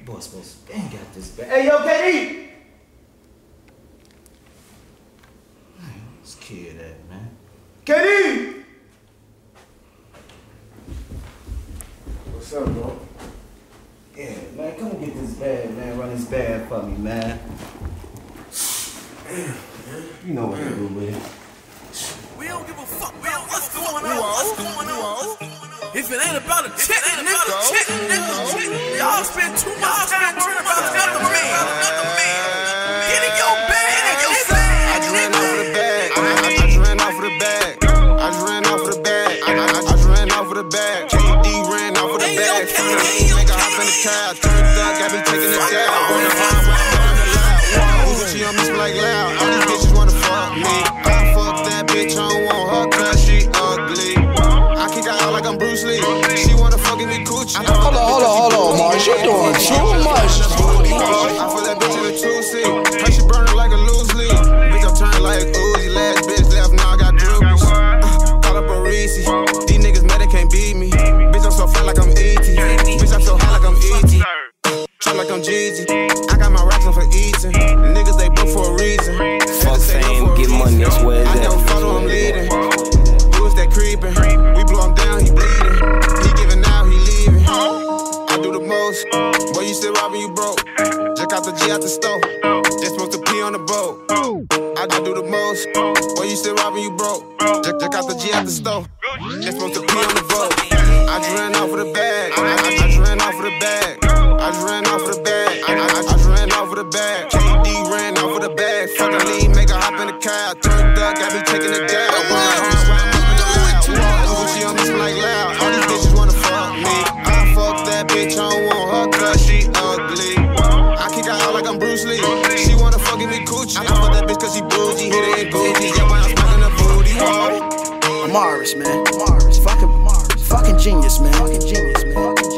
Boy, supposed to bang got this bag. Hey, yo, KD! Where's this kid at, man? KD! What's up, bro? Yeah, man, come and get this bag, man. Run this bag for me, man. You know what to do with it. We don't give a fuck about what's going on. What's going on? If it ain't about a chick, nigga, y'all spend too much time worrying about another man. Get in your bag. I just ran off of the bag. I just ran off of the bag. I just ran off of the bag. I just ran off of the bag. KD ran off of the bag. Make a hop in the car. Turned up, got me taking it down. On the highway, I'm the loud. Gucci on me smell like loud. All these bitches wanna fuck me. I fuck that bitch, I don't want her 'cause she ugly. I kick her out like I'm Bruce Lee. She wanna fucking me coochie. Hold on, Mars. You doing too much. I feel that bitch in a 2C. Her she burning like a loose leaf. Bitch, I'm turning like Uzi. Last bitch left, now I got dribbles. Call up a Reese. These niggas mad they can't beat me. Bitch, I'm so fat like I'm E.T. Bitch, I'm so high like I'm E.T. Trap like I'm Jeezy. I got my racks on for eating. Niggas, they book for a reason. Fuck fame, get money, that's where it's I at. never follow, I'm leading. Who is that creeping? We blow him down, he bleeding. He giving out, he leaving. I do the most. Boy, you still robbing, you broke. Check out the G out the store. Just supposed to pee on the boat. I do the most. Boy, you still robbing, you broke. Check out the G out the store. Just supposed to pee on the boat. I just ran off of the bag. I just ran off of the bag. I just ran off of the bag. I just ran off of the bag. KD ran off of the bag. Fucking lean, make a hop in the car. Turned up, got me taking it down. Gucci on me smell like loud. All these bitches wanna fuck me. I fuck that bitch, I don't want her 'cause she ugly. I kick her out like I'm Bruce Lee. She wanna fucking me coochie. I fuck that bitch 'cause she bougie. Hit it in Gucci. Yeah, when I'm smacking the booty. Amaris, man. Fucking genius, man.